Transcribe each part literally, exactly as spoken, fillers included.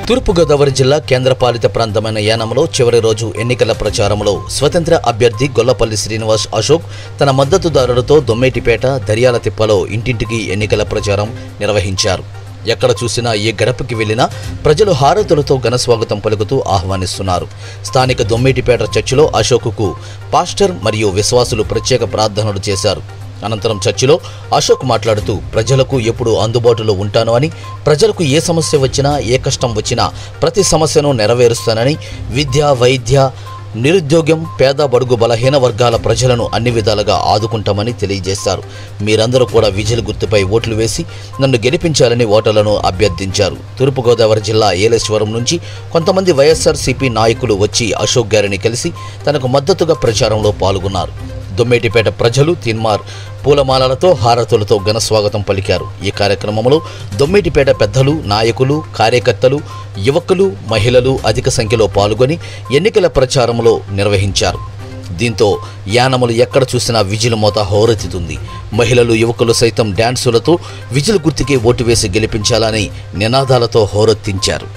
తూర్పుగోదావరి జిల్లా కేంద్రపాలిత ప్రాంతమైన యానంలో చివరి రోజు ఎన్నికల ప్రచారంలో స్వతంత్ర అభ్యర్థి గొల్లపల్లి శ్రీనివాస్ అశోక్ తన మద్దతుదారులతో దొమ్మేటిపేట దర్యాల తిప్పలో ఇంటింటికి ఎన్నికల ప్రచారం నిర్వహించారు. ఎక్కడ చూసినా ఏ గడపకి వెళ్లినా ప్రజలు హారతులతో ఘనస్వాగతం పలుకుతూ ఆహ్వానిస్తున్నారు. స్థానిక దొమ్మేటిపేట చర్చిలో అశోక్కు పాస్టర్ మరియు విశ్వాసులు ప్రత్యేక ప్రార్థనలు చేశారు. అనంతరం చర్చిలో అశోక్ మాట్లాడుతూ ప్రజలకు ఎప్పుడు అందుబాటులో ఉంటాను అని, ప్రజలకు ఏ సమస్య వచ్చినా ఏ కష్టం వచ్చినా ప్రతి సమస్యను నెరవేరుస్తానని, విద్య, వైద్య, నిరుద్యోగం, పేద బడుగు బలహీన వర్గాల ప్రజలను అన్ని విధాలుగా ఆదుకుంటామని తెలియజేశారు. మీరందరూ కూడా విజిల్ గుర్తుపై ఓట్లు వేసి నన్ను గెలిపించాలని ఓటర్లను అభ్యర్థించారు. తూర్పుగోదావరి జిల్లా ఏలేశ్వరం నుంచి కొంతమంది వైఎస్ఆర్సీపీ నాయకులు వచ్చి అశోక్ గారిని కలిసి తనకు మద్దతుగా ప్రచారంలో పాల్గొన్నారు. దొమ్మేటిపేట ప్రజలు తిన్మార్ పూలమాలలతో హారతులతో ఘనస్వాగతం పలికారు. ఈ కార్యక్రమంలో దొమ్మేటిపేట పెద్దలు, నాయకులు, కార్యకర్తలు, యువకులు, మహిళలు అధిక సంఖ్యలో పాల్గొని ఎన్నికల ప్రచారంలో నిర్వహించారు. దీంతో యానములు ఎక్కడ చూసినా విజిల్ మోత హోరెత్తుతుంది. మహిళలు, యువకులు సైతం డ్యాన్సులతో విజిల్ గుర్తుకే ఓటు వేసి గెలిపించాలని నినాదాలతో హోరెత్తించారు.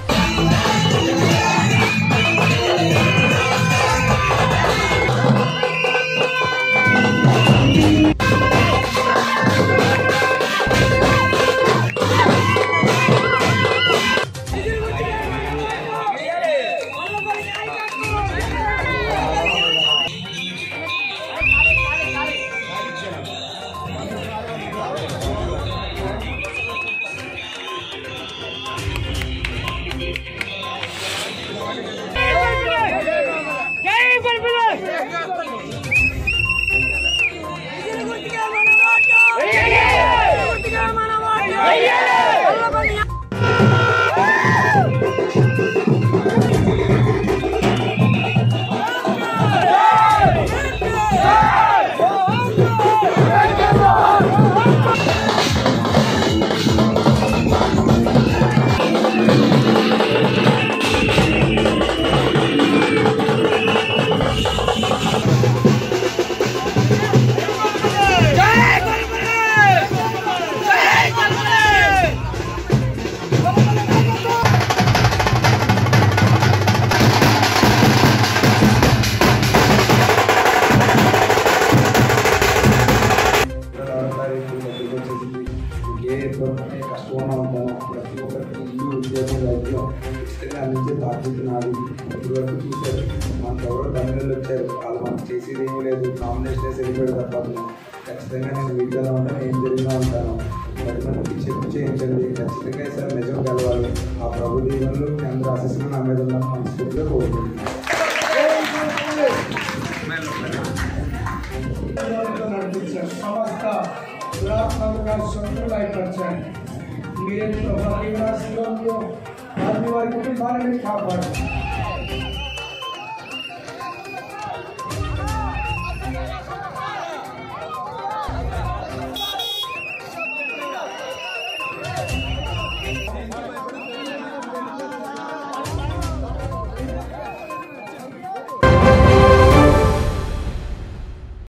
కష్టంగా ఉంటాను. ప్రతి ఒక్కరికి ఇల్లు, ఉద్యోగం, వైద్యం ఇష్టంగా అందించే బాధ్యత నాది. ఇప్పటి వరకు చూశారు, మనకు ఎవరో బంధువులు వచ్చారు, వాళ్ళు మనకు చేసేది ఏమీ లేదు, నామినేషన్ సరిపోయాడు తప్పదు. ఖచ్చితంగా నేను వీటిలో ఉంటాను, ఏం జరిగినా ఉంటాను. పది మందికి చెప్పు చేయించండి. ఖచ్చితంగా సార్ నిజం గెలవాలి. ఆ ప్రభు దీవెనలు మీ అందరూ ఆశిస్తున్న నా మీద ఉన్న మనస్ఫూర్తిగా కోరుకుంటున్నాను. సమస్త దురాత్మలుగా శత్రువులు అయిపరచండి. మీరే వారి కుటుంబాన్ని కాపాడు.